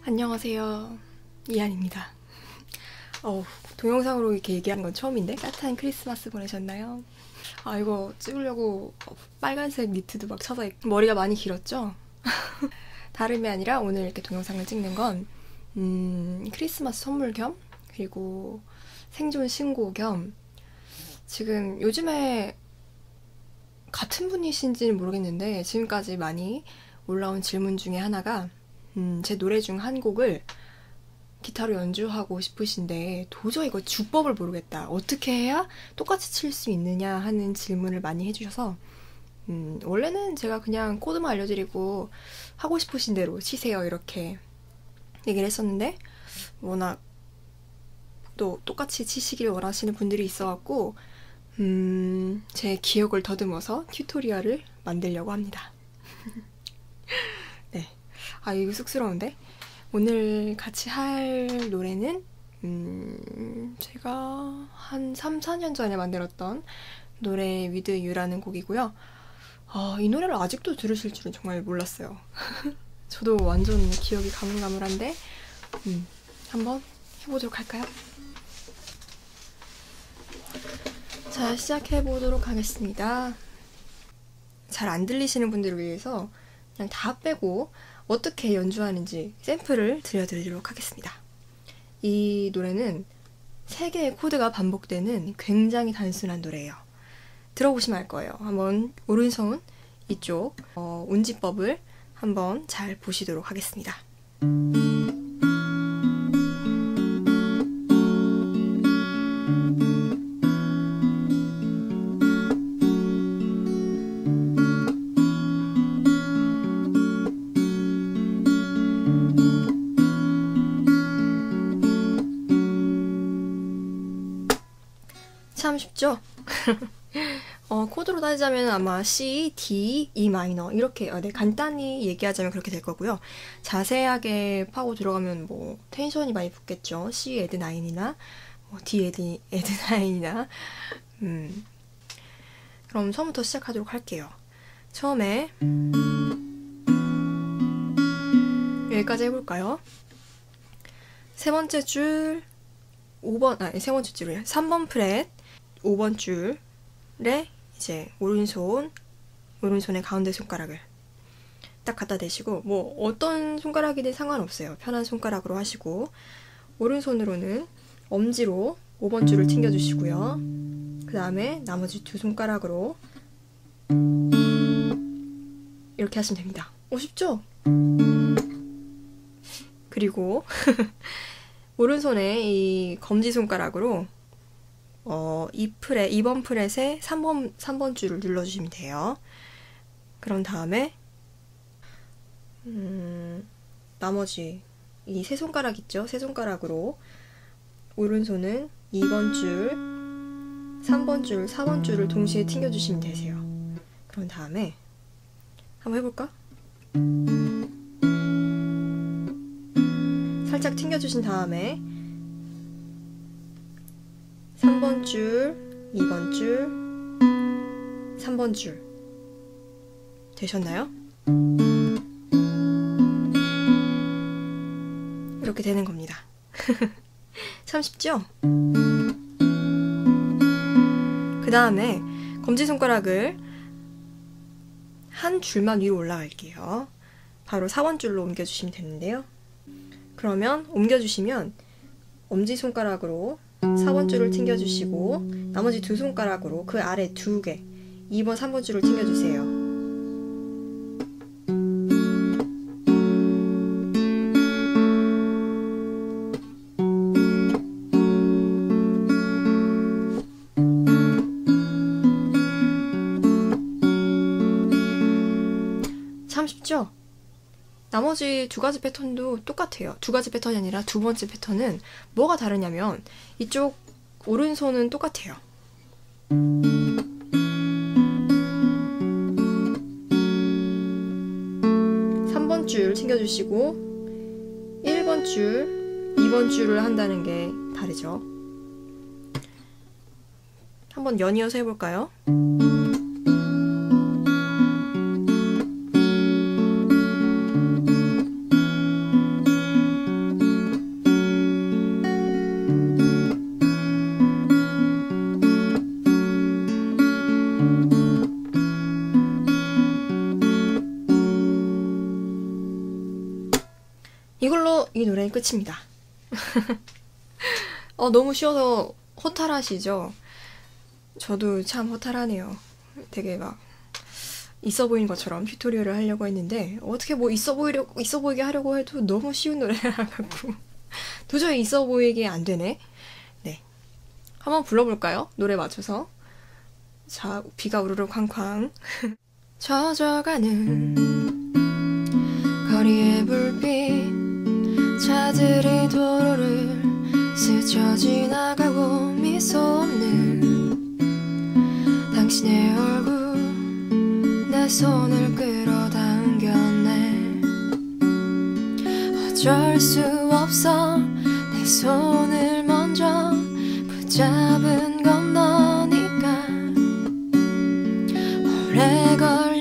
안녕하세요. 이한입니다. 동영상으로 이렇게 얘기하는 건 처음인데 따뜻한 크리스마스 보내셨나요? 이거 찍으려고 빨간색 니트도 막 찾아 입고 머리가 많이 길었죠? 다름이 아니라 오늘 이렇게 동영상을 찍는 건 크리스마스 선물 겸 그리고 생존 신고 겸 지금 요즘에 같은 분이신지는 모르겠는데 지금까지 많이 올라온 질문 중에 하나가 제 노래 중 한 곡을 기타로 연주하고 싶으신데 도저히 이거 주법을 모르겠다. 어떻게 해야 똑같이 칠 수 있느냐 하는 질문을 많이 해주셔서 원래는 제가 그냥 코드만 알려드리고 하고 싶으신 대로 치세요 이렇게 얘기를 했었는데 워낙 또 똑같이 치시길 원하시는 분들이 있어갖고 제 기억을 더듬어서 튜토리얼을 만들려고 합니다. 네. 이거 쑥스러운데? 오늘 같이 할 노래는 제가 한 3, 4년 전에 만들었던 노래 With You라는 곡이고요. 이 노래를 아직도 들으실 줄은 정말 몰랐어요. 저도 완전 기억이 가물가물한데 한번 해보도록 할까요? 자, 시작해보도록 하겠습니다. 잘 안 들리시는 분들을 위해서 그냥 다 빼고 어떻게 연주하는지 샘플을 들려드리도록 하겠습니다. 이 노래는 3개의 코드가 반복되는 굉장히 단순한 노래예요. 들어보시면 알 거예요. 한번 오른손 이쪽 운지법을 한번 잘 보시도록 하겠습니다. 참 쉽죠? 코드로 따지자면 아마 C, D, E 마이너 이렇게 간단히 얘기하자면 그렇게 될 거고요. 자세하게 파고 들어가면 뭐 텐션이 많이 붙겠죠. C 에드 9이나 D 에드 9이나 그럼 처음부터 시작하도록 할게요. 처음에 여기까지 해볼까요? 세 번째 줄 3번 프렛 5번 줄에 이제 오른손의 가운데 손가락을 딱 갖다 대시고 뭐 어떤 손가락이든 상관없어요. 편한 손가락으로 하시고 오른손으로는 엄지로 5번 줄을 튕겨주시고요. 그 다음에 나머지 두 손가락으로 이렇게 하시면 됩니다. 쉽죠? 그리고 오른손에 이 검지손가락으로 2번 프렛에 3번 줄을 눌러주시면 돼요. 그런 다음에 나머지 이 세 손가락 있죠? 세 손가락으로 오른손은 2번 줄, 3번 줄, 4번 줄을 동시에 튕겨주시면 되세요. 그런 다음에 한번 해볼까? 살짝 튕겨주신 다음에 3번 줄, 2번 줄, 3번 줄 되셨나요? 이렇게 되는 겁니다. 참 쉽죠? 그 다음에 검지손가락을 한 줄만 위로 올라갈게요. 바로 4번 줄로 옮겨주시면 되는데요. 그러면 옮겨주시면 엄지손가락으로 4번 줄을 튕겨주시고 나머지 두 손가락으로 그 아래 2개 2번, 3번 줄을 튕겨주세요. 참 쉽죠? 나머지 두 가지 패턴도 똑같아요. 두 가지 패턴이 아니라 두 번째 패턴은 뭐가 다르냐면 이쪽 오른손은 똑같아요. 3번 줄 챙겨주시고 1번 줄, 2번 줄을 한다는 게 다르죠. 한번 연이어서 해볼까요? 이걸로 이 노래는 끝입니다. 너무 쉬워서 허탈하시죠? 저도 참 허탈하네요. 되게 막 있어 보이는 것처럼 튜토리얼을 하려고 했는데 어떻게 뭐 있어 보이게 하려고 해도 너무 쉬운 노래라 갖고 도저히 있어 보이게 안 되네. 네, 한번 불러볼까요? 노래 맞춰서. 자, 비가 우르르 쾅쾅. 젖어가는 거리의 불빛, 차들이 도로를 스쳐 지나가고 미소 없는 당신의 얼굴, 내 손을 끌어당겼네. 어쩔 수 없어 내 손을 먼저 붙잡은 건 너니까. 오래 걸